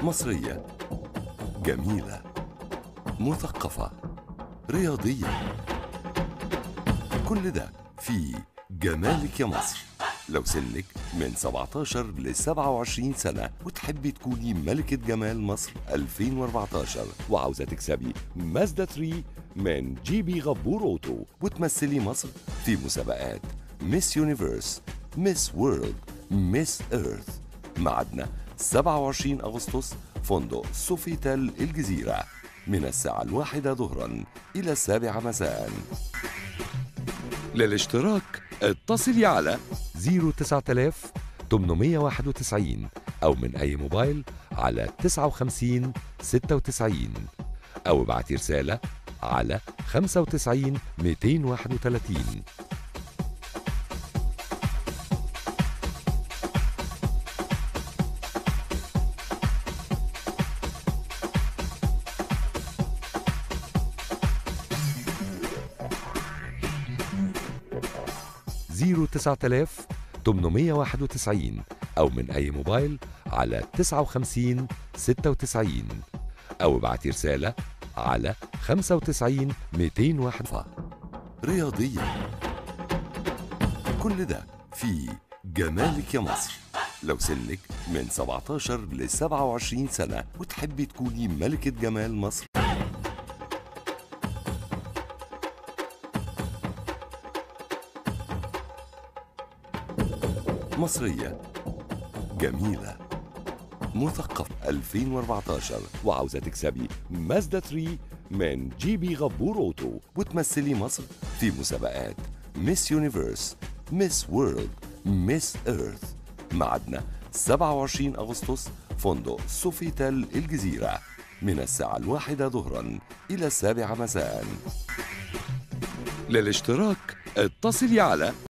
مصرية، جميلة، مثقفة، رياضية، كل ده في جمالك يا مصر. لو سنك من 17 ل 27 سنة وتحبي تكوني ملكة جمال مصر 2014 وعاوزة تكسبي مازدا 3 من جي بي غبور أوتو وتمثلي مصر في مسابقات ميس يونيفرس، ميس وورلد، ميس إيرث، ميعادنا 27 أغسطس، فندق سوفيتال الجزيرة، من الساعة 1 ظهرا إلى 7 مساء. للاشتراك اتصلي على 09000 891 أو من أي موبايل على 59 96 أو ابعتي رسالة على 95 231. زيرو 9000 891 أو من أي موبايل على 59 96 أو ابعتي رسالة على 95 201. رياضية، كل ده في جمالك يا مصر. لو سنك من 17 ل 27 سنة وتحبي تكوني ملكة جمال مصر. مصرية، جميلة، مثقفة 2014 وعاوزة تكسبي مازدا 3 من جي بي غبور أوتو وتمثلي مصر في مسابقات ميس يونيفرس، ميس وورلد، ميس إيرث، ميعادنا 27 أغسطس، فندق سوفيتال الجزيرة، من الساعة 1 ظهرا إلى 7 مساء. للاشتراك اتصلي على